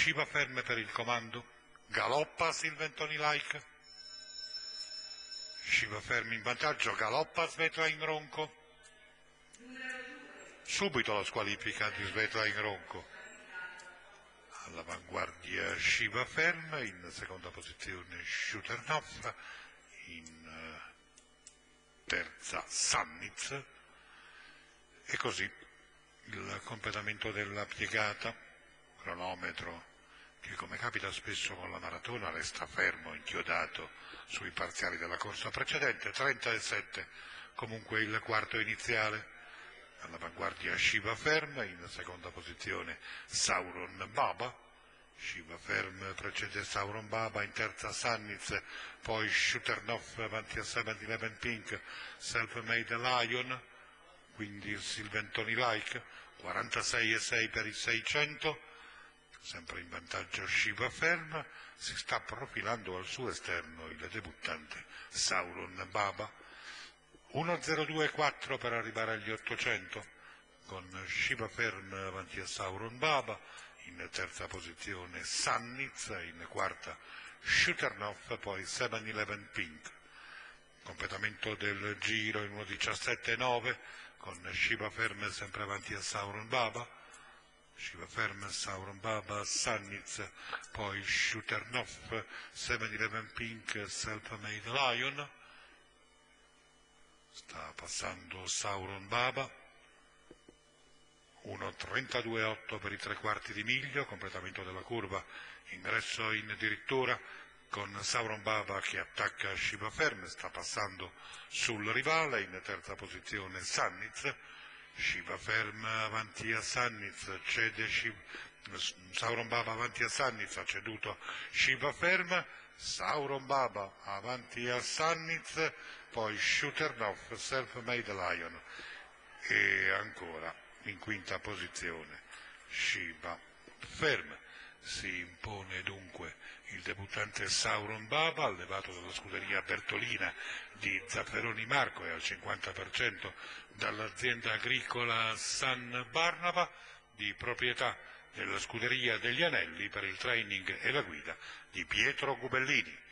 Shiva ferme per il comando, galoppa Silventoni like, Shiva fermi in vantaggio, galoppa Svetlana Ronco, subito la squalifica di Svetlana Ronco, all'avanguardia Shiva ferma, in seconda posizione Shuternov, in terza Sannitz, e così il completamento della piegata, cronometro che come capita spesso con la maratona resta fermo, inchiodato sui parziali della corsa precedente, 37 comunque il quarto iniziale, all'avanguardia Shiva ferma, in seconda posizione Sauron Baba, Shiva ferm precede Sauron Baba, in terza Sannitz, poi Shuternov avanti a 7-Eleven Pink, Self-Made Lion, quindi il Silventoni like, 46,6 per il 600, sempre in vantaggio Shiva ferm, si sta profilando al suo esterno il debuttante Sauron Baba, 1,02,4 per arrivare agli 800, con Shiva ferm avanti a Sauron Baba, in terza posizione Sannitz, in quarta Shuternov, poi 7-Eleven Pink. Completamento del giro in 1,17,9 con Shiva ferm sempre avanti a Sauron Baba, Shiva ferm, Sauron Baba, Sannitz, poi Shuternov, 7-Eleven Pink, Self-Made Lion, sta passando Sauron Baba, 1,32,8 per i 3/4 di miglio, completamento della curva, ingresso in addirittura con Sauron Baba che attacca Shiva ferm, sta passando sul rivale, in terza posizione Sannitz, Shiva ferm avanti a Sannitz, cede Sauron Baba avanti a Sannitz, ha ceduto Shiva ferm, Sauron Baba avanti a Sannitz, poi Shuternov, Self-Made Lion, e ancora in quinta posizione Shiva ferm. Si impone dunque il debuttante Sauron Baba, allevato dalla scuderia Bertolina di Zafferoni Marco e al 50% dall'azienda agricola San Barnaba, di proprietà della scuderia degli Anelli, per il training e la guida di Pietro Gubellini.